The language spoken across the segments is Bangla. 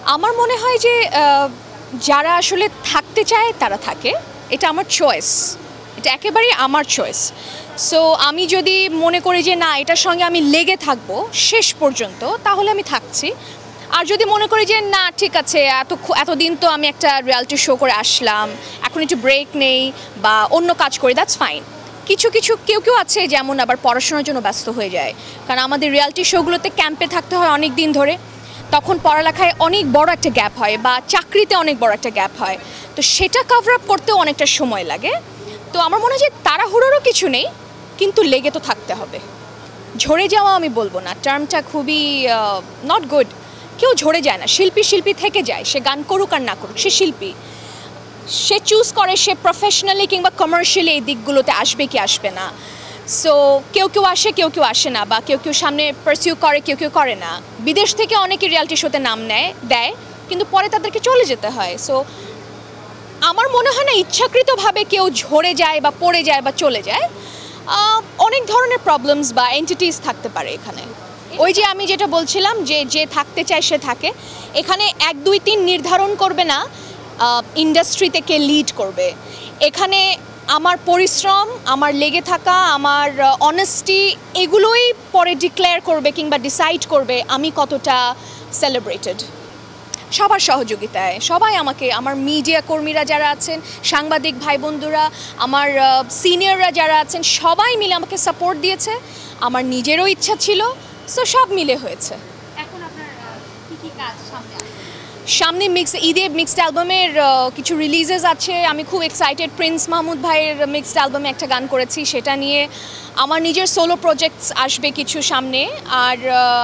আমার মনে হয় যে যারা আসলে থাকতে চায় তারা থাকে, এটা আমার চয়েস, এটা একেবারেই আমার চয়েস। সো আমি যদি মনে করি যে না এটার সঙ্গে আমি লেগে থাকবো শেষ পর্যন্ত, তাহলে আমি থাকছি। আর যদি মনে করি যে না ঠিক আছে, এতদিন তো আমি একটা রিয়ালিটি শো করে আসলাম, এখন একটু ব্রেক নেই বা অন্য কাজ করি, দ্যাটস ফাইন। কেউ আছে যেমন আবার পড়াশোনার জন্য ব্যস্ত হয়ে যায়, কারণ আমাদের রিয়ালিটি শোগুলোতে ক্যাম্পে থাকতে হয় অনেক দিন ধরে, তখন পড়ালেখায় অনেক বড় একটা গ্যাপ হয় বা চাকরিতে অনেক বড় একটা গ্যাপ হয়, তো সেটা কভার আপ করতেও অনেকটা সময় লাগে। তো আমার মনে হয় যে তাড়াহুড়োরও কিছু নেই, কিন্তু লেগে তো থাকতে হবে। ঝরে যাওয়া আমি বলবো না, টার্মটা খুবই নট গুড। কেউ ঝরে যায় না, শিল্পী থেকে যায়, সে গান করুক আর না করুক, সে শিল্পী, সে চুজ করে সে প্রফেশনালি কিংবা কমার্শিয়ালি এই দিকগুলোতে আসবে কি আসবে না। সো কেউ আসে, কেউ আসে না, বা কেউ সামনে পারসিউ করে, কেউ করে না। বিদেশ থেকে অনেকে রিয়ালিটি শোতে নাম দেয়, কিন্তু পরে তাদেরকে চলে যেতে হয়। সো আমার মনে হয় না ইচ্ছাকৃতভাবে কেউ ঝরে যায় বা পড়ে যায় বা চলে যায়। অনেক ধরনের প্রবলেমস বা এন্টিটিস থাকতে পারে এখানে। ওই যে আমি যেটা বলছিলাম যে থাকতে চায় সে থাকে, এখানে 1 2 3 নির্ধারণ করবে না ইন্ডাস্ট্রিতে কে লিড করবে। এখানে আমার পরিশ্রম, আমার লেগে থাকা, আমার অনেস্টি, এগুলোই পরে ডিক্লেয়ার করবে কিংবা ডিসাইড করবে আমি কতটা সেলিব্রেটেড। সবার সহযোগিতায় সবাই আমাকে, আমার মিডিয়া কর্মীরা যারা আছেন, সাংবাদিক ভাই বন্ধুরা, আমার সিনিয়ররা যারা আছেন, সবাই মিলে আমাকে সাপোর্ট দিয়েছে। আমার নিজেরও ইচ্ছা ছিল, সো সব মিলে হয়েছে। এখন আপনার কি কাজ সামনে ঈদে মিক্সড অ্যালবামের কিছু রিলিজেস আছে, আমি খুব এক্সাইটেড। প্রিন্স মাহমুদ ভাইয়ের মিক্সড অ্যালবামে একটা গান করেছি, সেটা নিয়ে আমার নিজের সোলো প্রজেক্টস আসবে কিছু সামনে। আর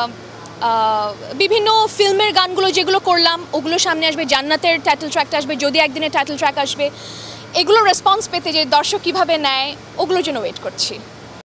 বিভিন্ন ফিল্মের গানগুলো যেগুলো করলাম ওগুলো সামনে আসবে। জান্নাতের টাইটেল ট্র্যাকটা আসবে, যদি একদিনের টাইটেল ট্র্যাক আসবে। এগুলো রেসপন্স পেতে যে দর্শক কীভাবে নেয়, ওগুলোর জন্য ওয়েট করছি।